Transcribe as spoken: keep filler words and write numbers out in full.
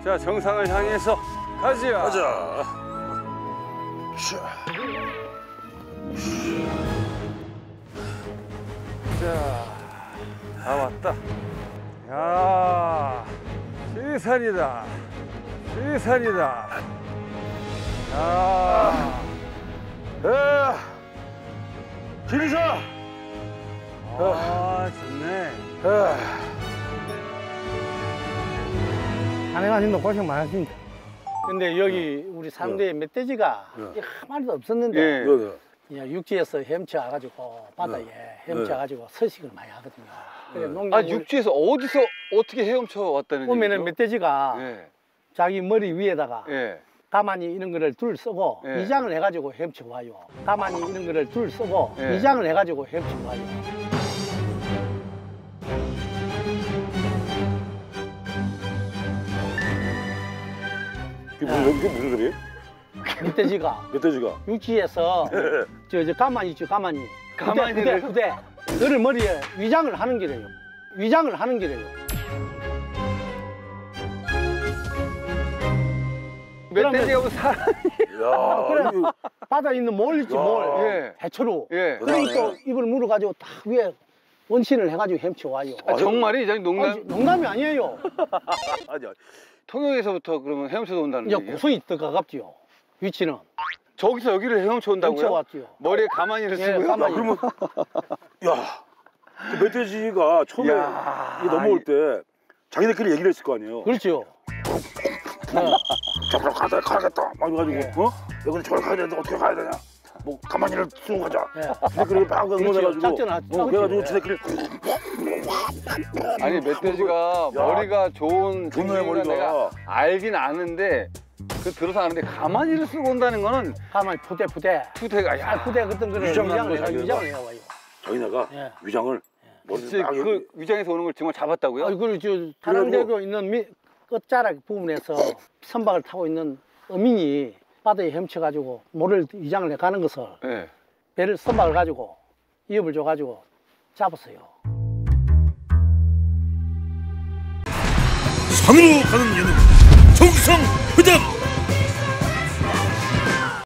자, 정상을 향해서 가자. 가자. 자, 다 왔다. 야, 시산이다. 시산이다. 야, 에, 김이사. 아, 좋네. 산행하시는 고생 많으십니다. 근데 여기 우리 상대에 멧돼지가 네. 한 마리도 없었는데 예. 네, 네. 그냥 육지에서 헤엄쳐가지고 바다에 헤엄쳐가지고 서식을 많이 하거든요. 그래, 아, 농작물 육지에서 어디서 어떻게 헤엄쳐 왔다는 보면은 얘기죠? 멧돼지가 예. 자기 머리 위에다가 예. 가만히 이런 거를 둘 쓰고 예. 위장을 해가지고 헤엄쳐 와요. 가만히 이런 거를 둘 쓰고 예. 위장을 해가지고 헤엄쳐 와요. 이게 무슨, 이게 무슨 소리예요? 멧돼지가 멧돼지가. 육지에서 저, 저 가만히 있죠, 가만히. 가만히 그대, 그대, 그대. 너를 머리에 위장을 하는 게래요. 위장을 하는 게래요. 멧돼지하고 사람. 야, 그래. 이거, 바다에 있는 몰 있지, 야. 몰. 예. 해초로. 예. 그러니 또 입을 물어가지고 딱 위에 원신을 해가지고 헤엄쳐 와요. 아, 정말이 이제 농담. 아니, 농담이 아니에요. 아니야. 통영에서부터 그러면 헤엄쳐서 온다는 이제 얘기예요? 고성이 더 가깝지요. 위치는. 저기서 여기를 헤엄쳐 온다고요? 헤엄쳐 왔지요. 머리에 가만히를 예, 쓰고요? 가만히. 야, 그러면, 야, 그 멧돼지가 처음에 야, 이 넘어올 때 자기네끼리 얘기를 했을 거 아니에요. 그렇죠. 저기로 가야 가야겠다. 막 이래가지고, 예. 어? 여기는 저기 가야 되는데 어떻게 가야 되냐? 뭐 가만히를 쓰고 가자. 예. 지네끼리 막 응원해가지고, 작전을 하죠. 어, 그래가지고 예. 지네끼리 아니 멧돼지가 야, 머리가 좋은 좋네, 생명이라 머리가. 내가 알긴 아는데 그 들어서 아는데 가만히를 쓰고 온다는 거는 가만히 푸대 푸대. 투태가 아, 야 푸대 같은 거를 위장 위장을 하는 해가 거지, 위장을 해와요. 자기네가 예. 위장을 머리에 진짜 딱 그 위장에서 오는 걸 정말 잡았다고요? 아, 그리고 저 타랑대교 있는 미, 끝자락 부분에서 선박을 타고 있는 어민이 바다에 헤엄쳐가지고 모를 위장을 해 가는 것을 예. 배를 선박을 가지고 이업을 줘가지고 잡았어요. 산으로 가는 예능 정상